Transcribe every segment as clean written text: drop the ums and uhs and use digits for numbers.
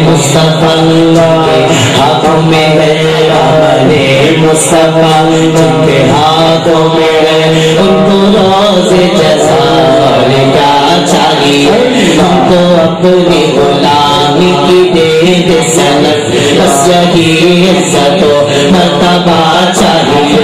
مصطفیٰ ہاتھوں میں ہے دامن مصطفیٰ جن کے ہاتھوں میں ہے ان کو روز جزائر کیا چاہیے ہم کو اپنی غلامی کی دے دے سنت بس یہی عزت و مرتبہ چاہیے.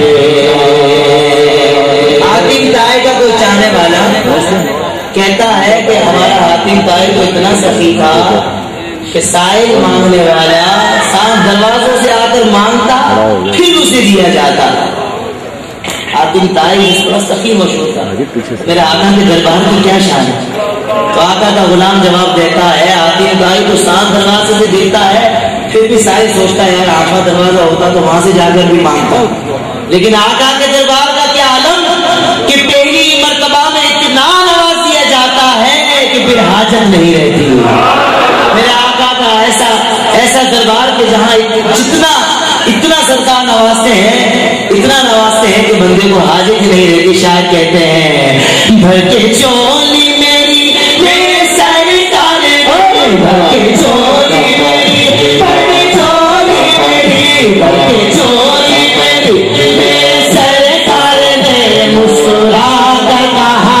حاتم طائی کا کوئی چاہنے والا کہتا ہے کہ ہمارا حاتم طائی تو اتنا سخی تھا کہ سائل مانگنے والا 7 دروازوں سے آ کر مانگتا پھر اسے دیا جاتا. حاتم طائی اس پر سخی مشہور تھا. میرے آقا کے دربار کی کیا شان ہے؟ تو آقا کا غلام جواب دیتا ہے حاتم طائی تو 7 دروازے سے دیتا ہے پھر بھی سائل سوچتا ہے یار 8واں دروازہ ہوتا تو وہاں سے جا کر بھی مانگتا. لیکن آقا کے دربار کا کیا عالم کہ پہلی مرتبہ میں اتنا نواز دیا جاتا ہے کہ پھر حاجت نہیں رہتی. میرے آقا کا ایسا دربار کہ جہاں اتنا سرکار نوازتے ہیں کہ بندے کو حاجت ہی نہیں رہتی. شاید کہتے ہیں بھر کے چولی میری سرکار بھر کے چولی میری بھر کے چولی میری بھر کے چولی میری سرکار نے مسکرا کر کہا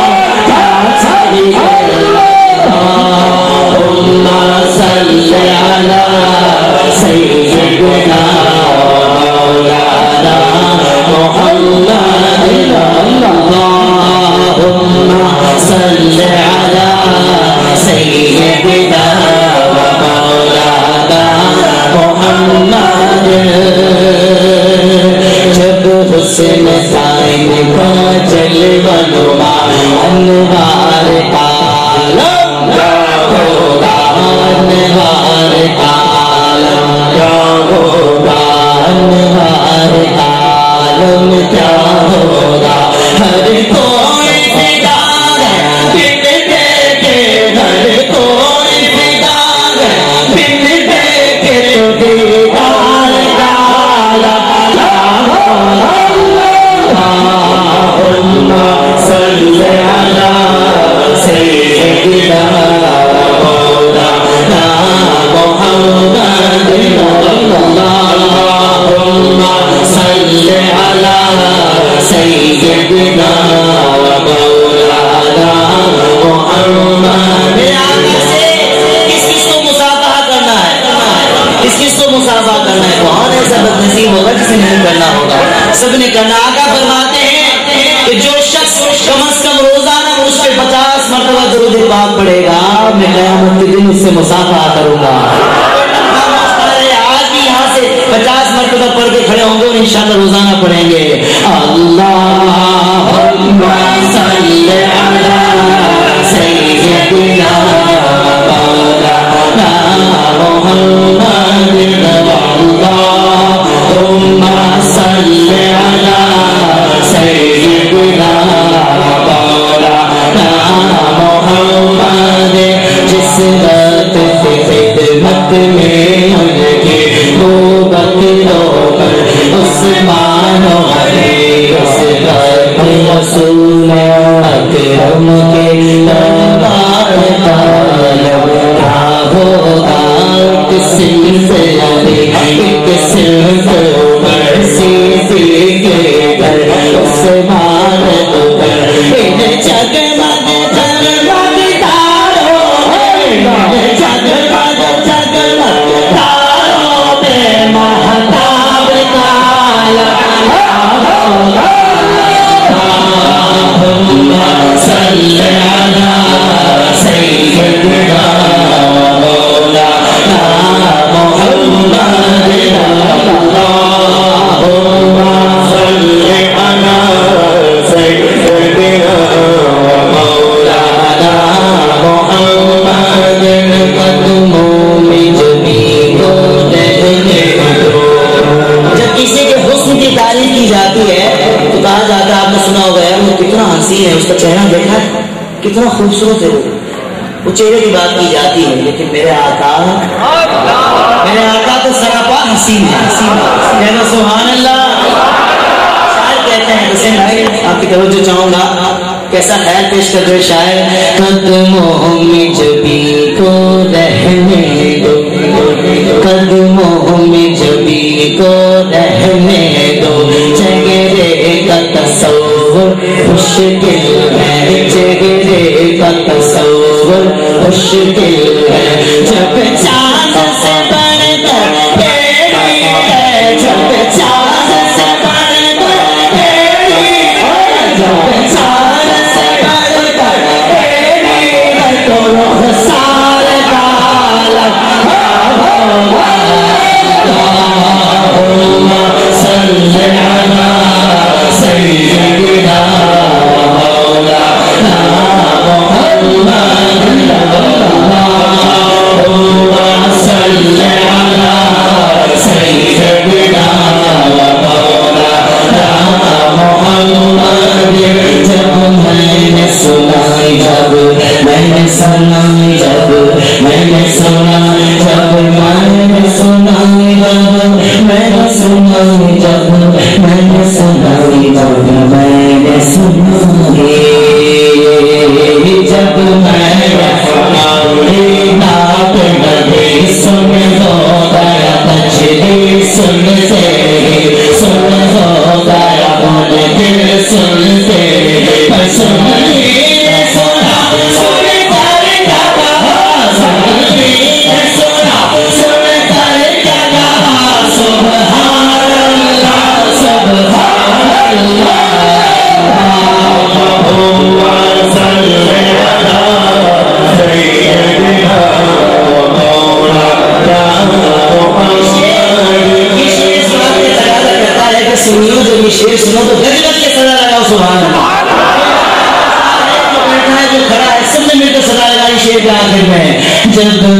اللہم صلی علی سیدنا مولانا محمد اللہم صلی علی سیدنا مولانا محمد. جب حسن سائن کا جلوہ نما انوار عالم کیا ہوگا انوار عالم کیا ہوگا انوار عالم کیا ہوگا. ہر کوئی فدا ہے بن دیکھے ہر کوئی فدا ہے بن دیکھے دیدار عالم اللہم صلی علی سیدنا مولانا محمد اللہم صلی علی سیدنا مولانا محمد. کس کو مصافحہ کرنا ہے کس کو مصافحہ کرنا ہے؟ کون ایسا بدنصیب ہوگا جسے نہیں کرنا ہوگا؟ سب نے کرنا. آقا فرماتے ہیں کہ جو شخص کم از کم روزانہ مجھ پہ 50 مرتبہ درود پاک پڑھے گا میں قیامت کے دن اس سے مصافحہ کروں گا. آج بھی یہاں سے 50 مرتبہ پڑھ کے کھڑے ہوں گے اور انشاءاللہ روزانہ پڑھیں گے. اللہم صلی علی سیدنا مولانا محمد اللہم صلی علی سیدنا مولانا محمد. جس وقت خدمت میں ان کی نوبت لو کر عثمان و علی اس وقت رسول اکرم کے دربار طالب کیا ہوگا. کس سے علی کس عمر سیدھی کے گھر عثمان پر ان جگمگ جگمگ تاروں جگمگ جگمگ تاروں پہ مہتاب کا اللہم صلی علی سیدنا مولانا محمد اللہم صلی علی سیدنا مولانا محمد. قدموں میں جبھی کو رہنے دو. جب کسی کے حسن کی تعریف کی جاتی ہے تو کہا جاتا ہے آپ نے سنا ہوگا وہ کتنا حسین ہے اس کا چہرہ دیکھا ہے کتنا خوبصورت ہے. وہ چہرے کی بات کی جاتی ہے لیکن میرے آقا تو سراپا حسین ہے. کہنا سبحان اللہ. شاعر کہتے ہیں حسین بھائی آپ کی توجہ چاہوں گا کیسا خیال پیش کر رہے شاعر. قدموں میں جبھی کو رہنے دو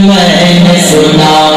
میں نے سنا